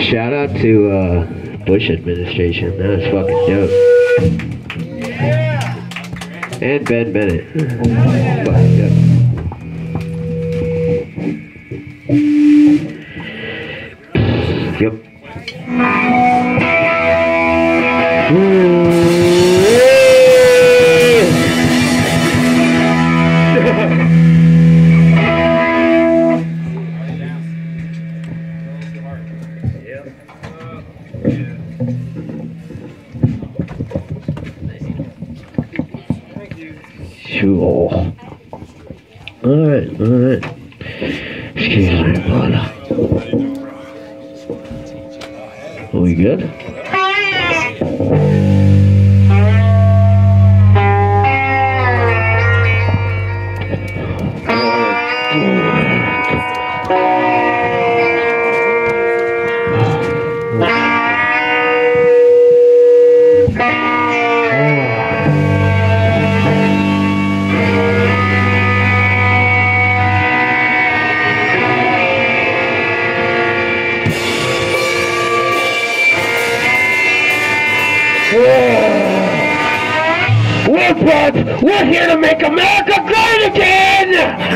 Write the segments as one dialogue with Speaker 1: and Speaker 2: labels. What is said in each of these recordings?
Speaker 1: Shout out to Bush administration. That was fucking dope. Yeah. And Ben Bennett. Fucking dope. Yep. Sure. Alright. Excuse me, brother. Are we good? We're Burp. We're here to make America great again!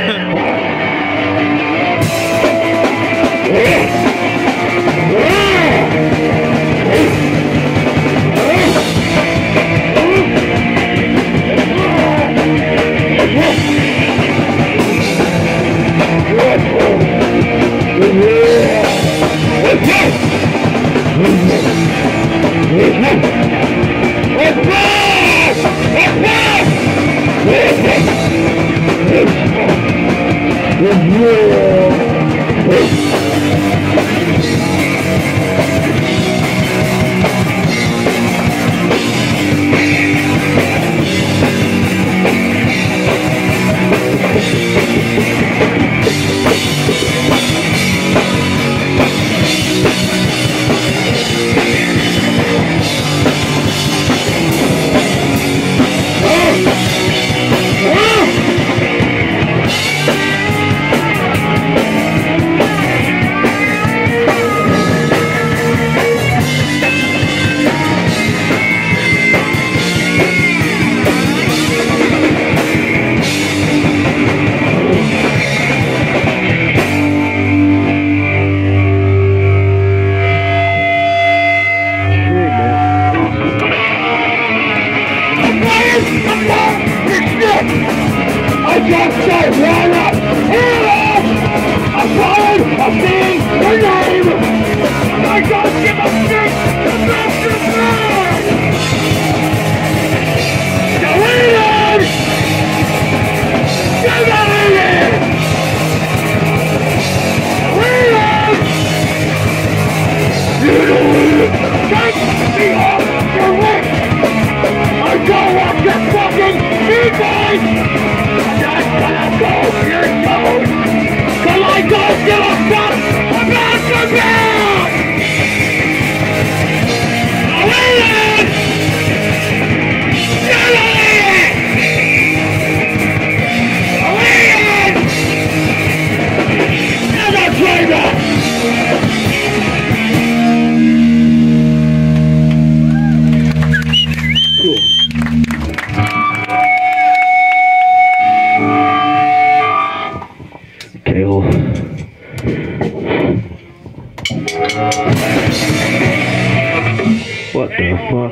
Speaker 1: What the fuck?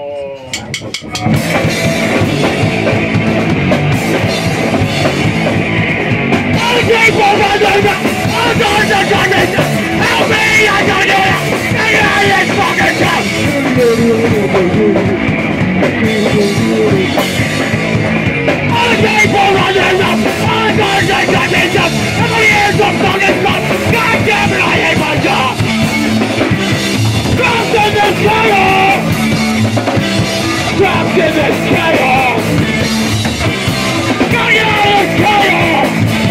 Speaker 1: Help me! I don't do it! Get out of this fucking house! All the people run their mouth! All the guards take their hands up! Everybody hears the fucking stuff! God damn it, I hate my job! Trapped in this chaos! Trapped in this chaos! Gotta get out of this chaos!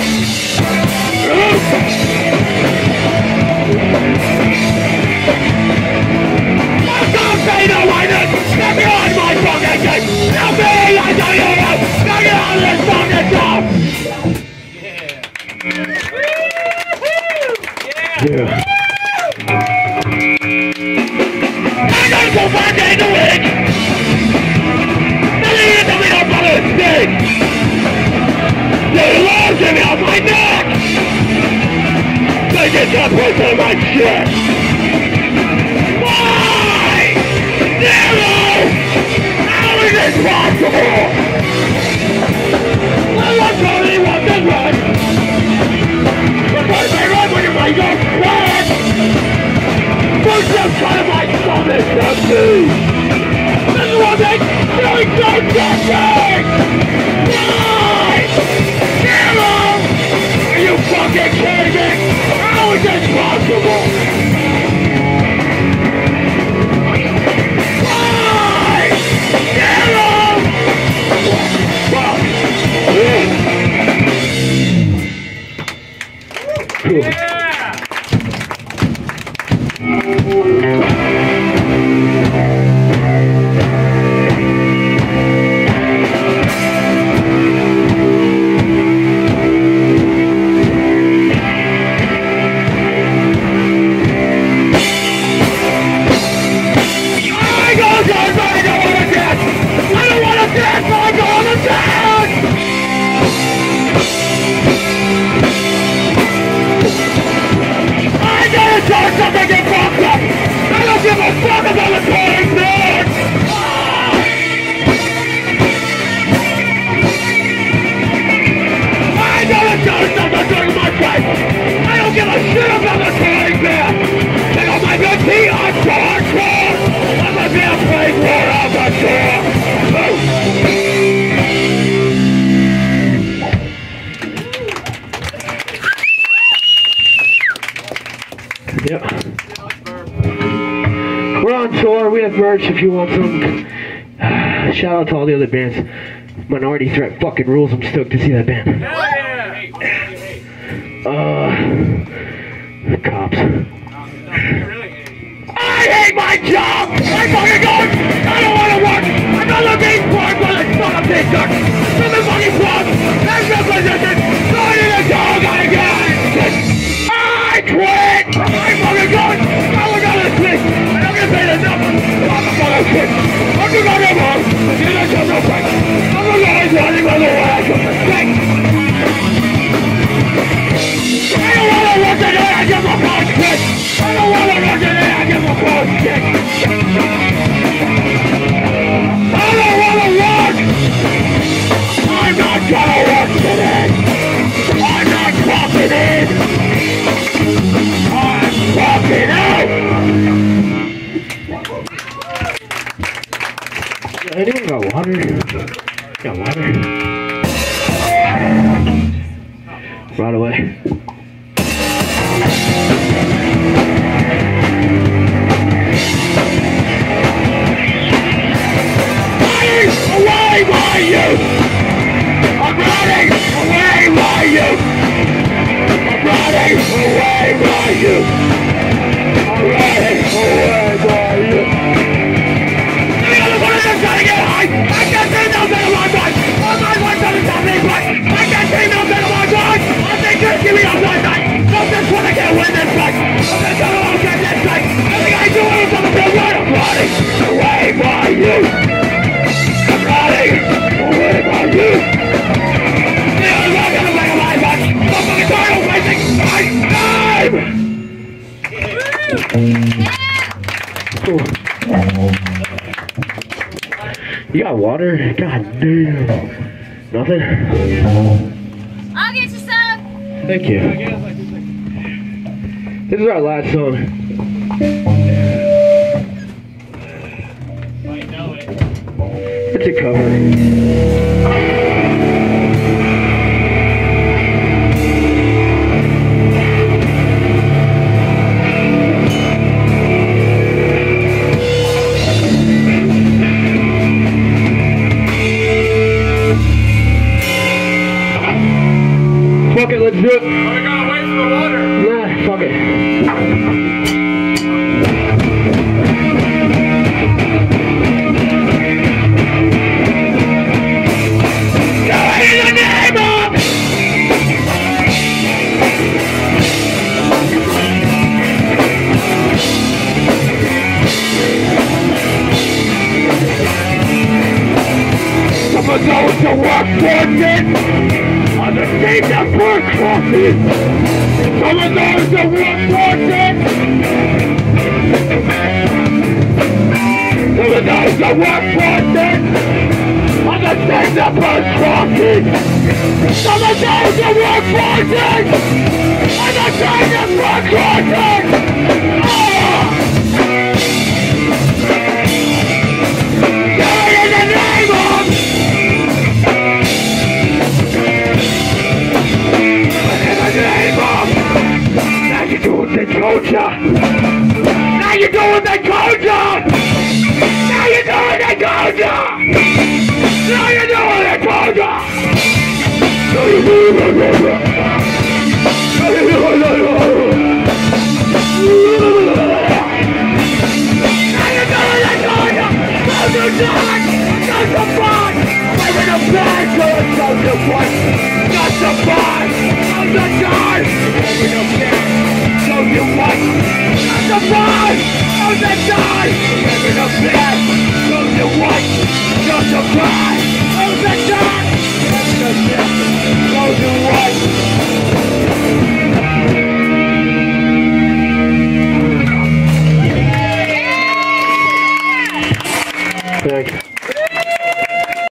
Speaker 1: I can't pay no witness! Get behind my fucking gate! Help me! I tell you now! Gotta get out of this fucking job! Yeah! Yeah! in the week. Nothing is to me up on a stick. They lost me on my neck. They get that person of my shit. Why? Never! How is it possible? I want Tony, want this run. Because I run when you make your plan. First just try to fight something to me. This is what they really don't get me. Why? Never! Are you fucking kidding me? How is this possible? Why? Never! Fuck! Yeah! Yep. We're on tour. We have merch if you want some. Shout out to all the other bands. Minority Threat fucking rules. I'm stoked to see that band. Cops. I hate my job! I fucking don't! I don't want to work! I'm not looking for it, but it's not a big duck! I'm the fucking plug! There's no position! Going in the dog again! I quit! I'm fucking going! Now we're gonna sleep! I'm not gonna pay the number! I'm a fucking shit! I'm just gonna go home! You're not gonna go back! I'm gonna go running by the way I come to stick! I don't wanna work today! I give a fucking shit! I don't wanna work today! I give a fucking shit! I don't wanna work! I'm not gonna work today! I'm not clocking in! I'm clocking out! Anyone got water? Got water? Right away. Away my youth! I'm running away my youth! I'm running away my youth! I'm running away my youth! The other one is trying to get high! I can't see nothing in my mind! All my life doesn't tell me what! I can't see nothing in my mind! I think just give me a blind night! I'm just trying to get a win this fight! I'm just trying to get this fight! I think I do it for the real right! I'm running away my youth! Away from you! I'm not gonna make a life much! I'm fucking tired of wasting my time! You got water? God damn. Nothing?
Speaker 2: I'll get you some!
Speaker 1: Thank you. This is our last song. It's a cover. Fuck it, let's do it.
Speaker 3: Oh, we gotta wait for the water.
Speaker 1: Nah, fuck it. those that work for it are the same that burn coffee. Some of those that work for it, some of those that work for it are the same that burn coffee. Some of those that work for it are the same that burn coffee. Now you do what they told ya. Now you do what they told ya. Now you do what they told ya. Now you do what they told ya. Now you do what they told ya. Now you do what they told ya. Now you do what they told ya.